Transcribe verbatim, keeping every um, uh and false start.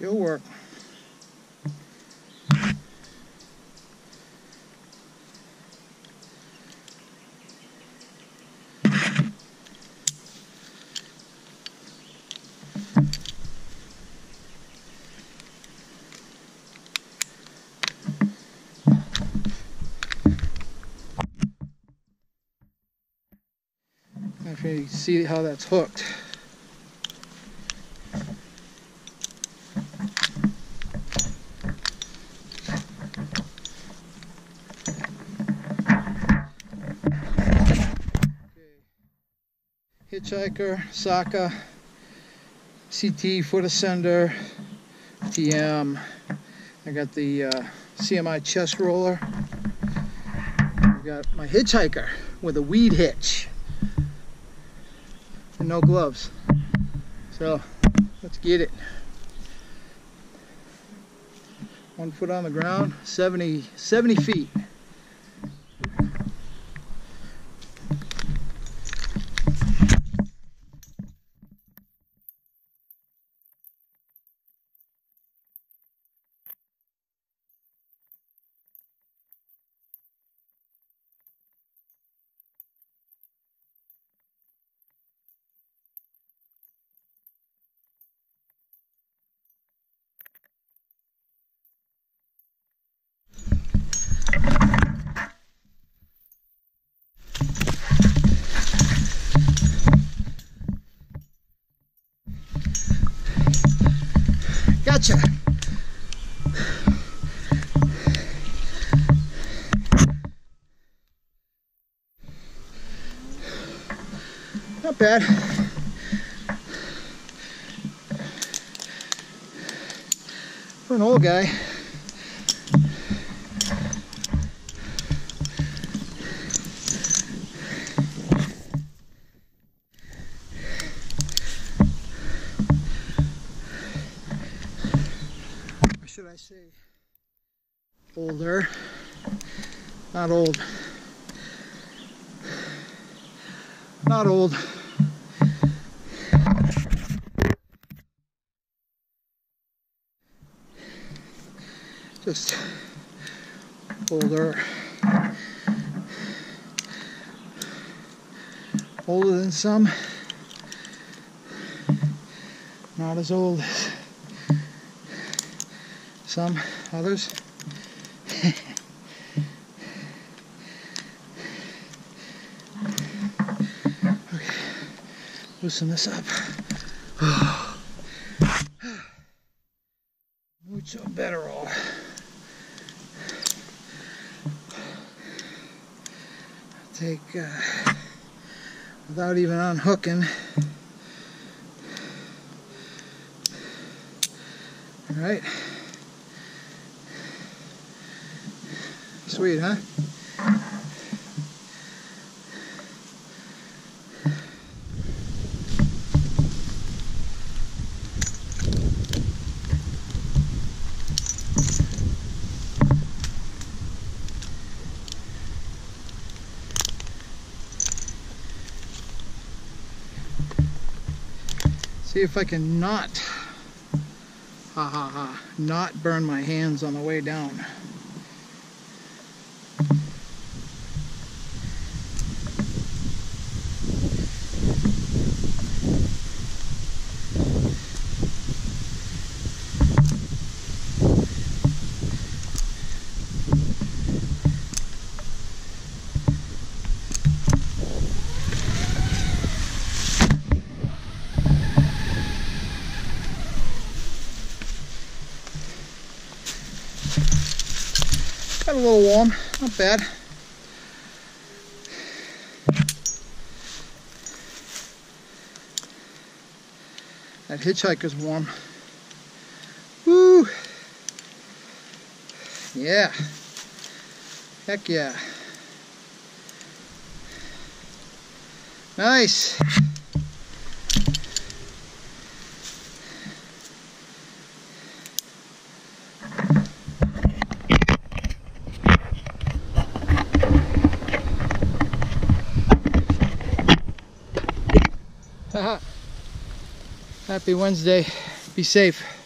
She'll work. If you see how that's hooked. Hitchhiker, Saka, C T, foot ascender, T M. I got the uh, C M I chest roller. I got my hitchhiker with a weed hitch and no gloves. So let's get it. One foot on the ground, seventy, seventy feet. Gotcha. Not bad. For an old guy. Should I say older, not old, not old. Just older, older than some, not as old as some others. Okay, loosen this up. Mucho better all. Take uh, without even unhooking. All right. Sweet, huh? See if I can not, ha ha ha, not burn my hands on the way down. Got a little warm, not bad. That hitchhiker's warm. Woo! Yeah. Heck yeah. Nice. Happy Wednesday. Be safe.